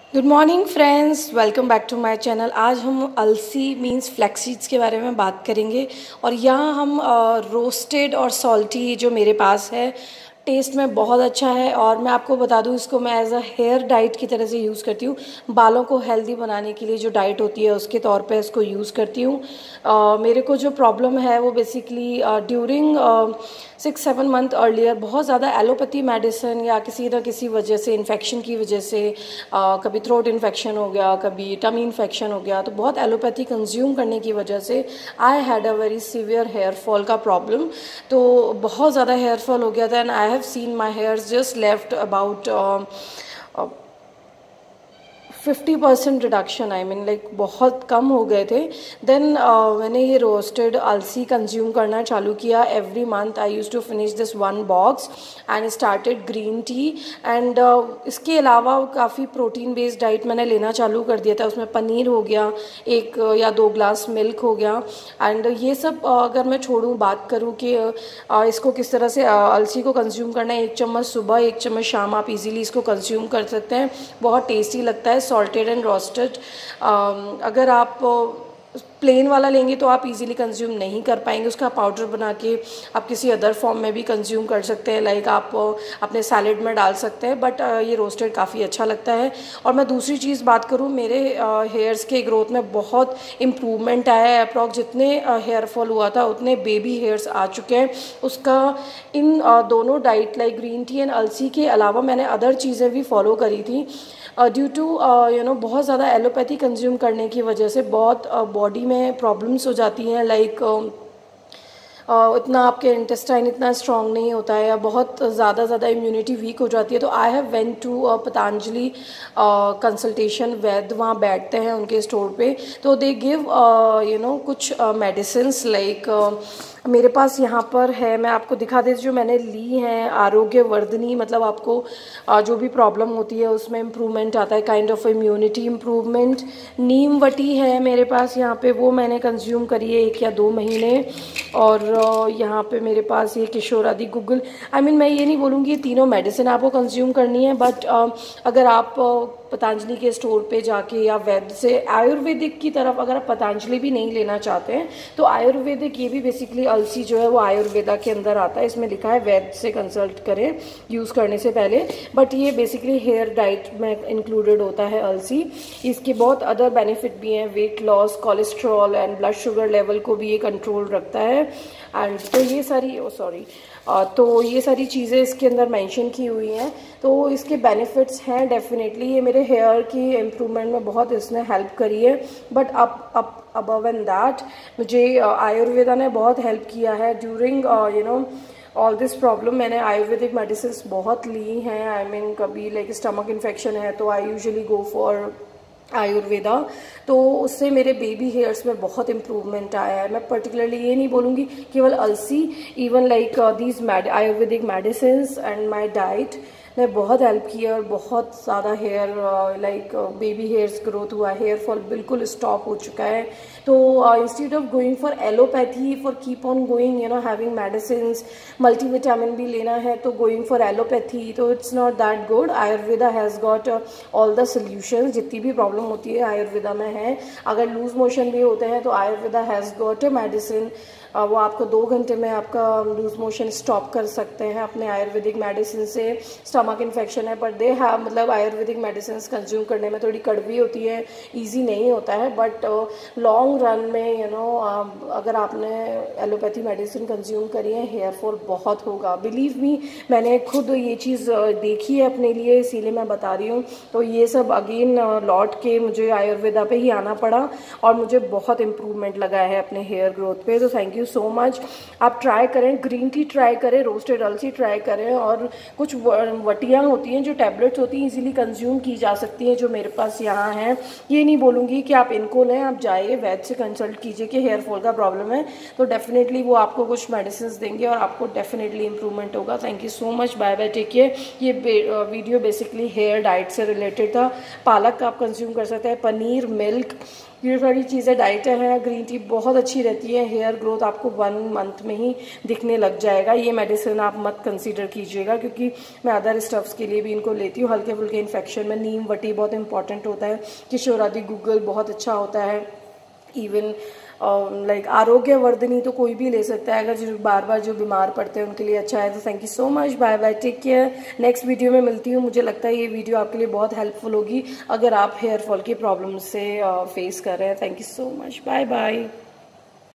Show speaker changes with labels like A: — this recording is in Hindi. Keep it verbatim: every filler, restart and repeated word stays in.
A: Good morning friends, welcome back to my channel. आज हम अलसी मींस फ्लैक्स सीड्स के बारे में बात करेंगे और यहाँ हम रोस्टेड और सॉल्टी जो मेरे पास है, टेस्ट में बहुत अच्छा है। और मैं आपको बता दूँ, इसको मैं एज अ हेयर डाइट की तरह से यूज़ करती हूँ। बालों को हेल्दी बनाने के लिए जो डाइट होती है उसके तौर पे इसको यूज़ करती हूँ। uh, मेरे को जो प्रॉब्लम है वो basically during six seven month earlier बहुत ज़्यादा एलोपैथी मेडिसिन या किसी न किसी वजह से, इन्फेक्शन की वजह से, uh, कभी थ्रोट इन्फेक्शन हो गया, कभी टमी इन्फेक्शन हो गया, तो बहुत एलोपैथी कंज्यूम करने की वजह से I had a very severe hair fall का प्रॉब्लम। तो बहुत ज़्यादा हेयर फॉल हो गया था and I have seen my hairs just left about uh, uh, fifty percent reduction, I mean like बहुत कम हो गए थे। देन uh, मैंने ये रोस्टेड अलसी कंज्यूम करना चालू किया। Every month I use to finish this one box and started green tea. And इसके अलावा काफ़ी प्रोटीन बेस्ड डाइट मैंने लेना चालू कर दिया था। उसमें पनीर हो गया, एक या दो ग्लास मिल्क हो गया। एंड ये सब uh, अगर मैं छोड़ूँ, बात करूँ कि uh, इसको किस तरह से uh, अलसी को कंज्यूम करना है, एक चम्मच सुबह, एक चम्मच शाम, आप इजीली इसको कंज्यूम कर सकते हैं। बहुत टेस्टी लगता है, सॉल्टेड एंड रोस्टेड। अगर आप प्लेन वाला लेंगे तो आप इजीली कंज्यूम नहीं कर पाएंगे। उसका पाउडर बना के आप किसी अदर फॉर्म में भी कंज्यूम कर सकते हैं, लाइक आप अपने सैलेड में डाल सकते हैं। बट ये रोस्टेड काफ़ी अच्छा लगता है। और मैं दूसरी चीज़ बात करूँ, मेरे हेयर्स के ग्रोथ में बहुत इम्प्रूवमेंट आया है। अप्रॉक्स जितने हेयर फॉल हुआ था उतने बेबी हेयर्स आ चुके हैं। उसका इन दोनों diet like green tea and अलसी के अलावा मैंने अदर चीज़ें भी फॉलो करी थी। ड्यू टू यू नो बहुत ज़्यादा एलोपैथी कंज्यूम करने की वजह से बहुत बॉडी uh, में प्रॉब्लम्स हो जाती हैं, लाइक like, uh, इतना आपके इंटेस्टाइन इतना स्ट्रांग नहीं होता है या बहुत ज़्यादा ज़्यादा इम्यूनिटी वीक हो जाती है। तो I have went to Patanjali consultation, वैद्य वहाँ बैठते हैं उनके स्टोर पे। तो दे गिव यू नो कुछ मेडिसिन्स लाइक मेरे पास यहाँ पर है, मैं आपको दिखा देती, जो मैंने ली हैं आरोग्य वर्धनी, मतलब आपको जो भी प्रॉब्लम होती है उसमें इम्प्रूवमेंट आता है, काइंड ऑफ इम्यूनिटी इम्प्रूवमेंट। नीम वटी है मेरे पास यहाँ पे, वो मैंने कंज्यूम करी है एक या दो महीने। और यहाँ पे मेरे पास ये किशोरादि गुग्गल, आई मीन मैं ये नहीं बोलूँगी ये तीनों मेडिसिन आपको कंज्यूम करनी है, बट अगर आप पतंजलि के स्टोर पे जाके या वैद्य से आयुर्वेदिक की तरफ, अगर आप पतंजलि भी नहीं लेना चाहते हैं तो आयुर्वेदिक, ये भी बेसिकली अलसी जो है वो आयुर्वेदा के अंदर आता है। इसमें लिखा है वैद्य से कंसल्ट करें यूज़ करने से पहले। बट ये बेसिकली हेयर डाइट में इंक्लूडेड होता है अलसी। इसके बहुत अदर बेनिफिट भी हैं, weight loss, cholesterol and blood sugar level को भी ये कंट्रोल रखता है। एंड तो ये सारी ओ सॉरी तो ये सारी चीज़ें इसके अंदर मेंशन की हुई हैं। तो इसके बेनिफिट्स हैं डेफिनेटली। ये मेरे हेयर की इम्प्रूवमेंट में बहुत इसने हेल्प करी है। बट अब अब अबव एंड दैट मुझे आयुर्वेदा ने बहुत हेल्प किया है during you know all this problem. मैंने आयुर्वेदिक मेडिसिन बहुत ली हैं। आई I मीन mean, कभी लाइक स्टमक इन्फेक्शन है तो I usually go for Ayurveda. तो उससे मेरे बेबी हेयर्स में बहुत इम्प्रूवमेंट आया है। मैं पर्टिकुलरली ये नहीं बोलूँगी केवल अलसी, even like these ayurvedic medicine and my diet ने बहुत हेल्प किया और बहुत ज़्यादा hair like baby hairs growth हुआ, हेयर फॉल बिल्कुल स्टॉप हो चुका है। तो instead of going for allopathy, for keep on going you know having medicine, multivitamin भी लेना है तो गोइंग फॉर एलोपैथी, तो it's not that good. Ayurveda has got all the solution. जितनी भी प्रॉब्लम होती है आयुर्वेदा में है। अगर लूज मोशन भी होते हैं तो Ayurveda has got a medicine, वो आपको दो घंटे में आपका लूज मोशन स्टॉप कर सकते हैं अपने आयुर्वेदिक मेडिसिन से। स्टमक इन्फेक्शन है पर दे हैव, मतलब आयुर्वेदिक मेडिसिन कंज्यूम करने में थोड़ी कड़वी होती है, इजी नहीं होता है। बट लॉन्ग रन में यू नो अगर आपने एलोपैथी मेडिसिन कंज्यूम करी है, हेयर फॉल बहुत होगा। बिलीव मी, मैंने खुद ये चीज़ देखी है अपने लिए, इसीलिए मैं बता रही हूँ। तो ये सब अगेन लौट के मुझे आयुर्वेदा पे ही आना पड़ा और मुझे बहुत इम्प्रूवमेंट लगा है अपने हेयर ग्रोथ पे। तो थैंक यू सो मच। आप ट्राई करें, ग्रीन टी ट्राई करें, रोस्टेड अलसी ट्राई करें, और कुछ वटियाँ होती हैं जो टैबलेट्स होती हैं इजीली कंज्यूम की जा सकती हैं, जो मेरे पास यहाँ हैं। ये नहीं बोलूँगी कि आप इनको लें, आप जाइए वैद्य से कंसल्ट कीजिए कि हेयर फॉल का प्रॉब्लम है तो डेफिनेटली वो आपको कुछ मेडिसिन देंगे और आपको डेफिनेटली इंप्रूवमेंट होगा। Thank you so much, bye bye, take care. ये वीडियो बेसिकली हेयर डाइट से रिलेटेड था। पालक आप कंज्यूम कर सकते हैं, पनीर, मिल्क, ये सारी चीज़ें डाइट है। ग्रीन टी बहुत अच्छी रहती है, हेयर ग्रोथ आपको वन मंथ में ही दिखने लग जाएगा। ये मेडिसिन आप मत कंसीडर कीजिएगा, क्योंकि मैं अदर स्टफ्स के लिए भी इनको लेती हूँ। हल्के फुल्के इन्फेक्शन में नीम वटी बहुत इंपॉर्टेंट होता है, किशोरादि गूगल बहुत अच्छा होता है, इवन लाइक uh, आरोग्यवर्धनी तो कोई भी ले सकता है, अगर जो बार बार जो बीमार पड़ते हैं उनके लिए अच्छा है। तो thank you so much, bye bye, take care. Next video में मिलती हूँ। मुझे लगता है ये वीडियो आपके लिए बहुत हेल्पफुल होगी अगर आप हेयर फॉल की प्रॉब्लम से फेस uh, कर रहे हैं। Thank you so much, bye bye.